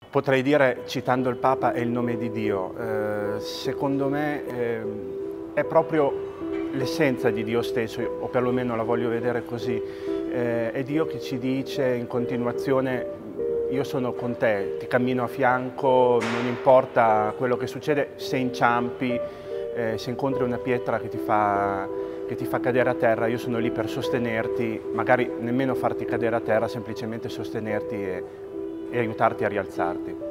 Potrei dire, citando il Papa, è il nome di Dio. Secondo me è proprio l'essenza di Dio stesso, o perlomeno la voglio vedere così. È Dio che ci dice in continuazione: io sono con te, ti cammino a fianco, non importa quello che succede, se inciampi, se incontri una pietra che ti fa cadere a terra, io sono lì per sostenerti, magari nemmeno farti cadere a terra, semplicemente sostenerti e aiutarti a rialzarti.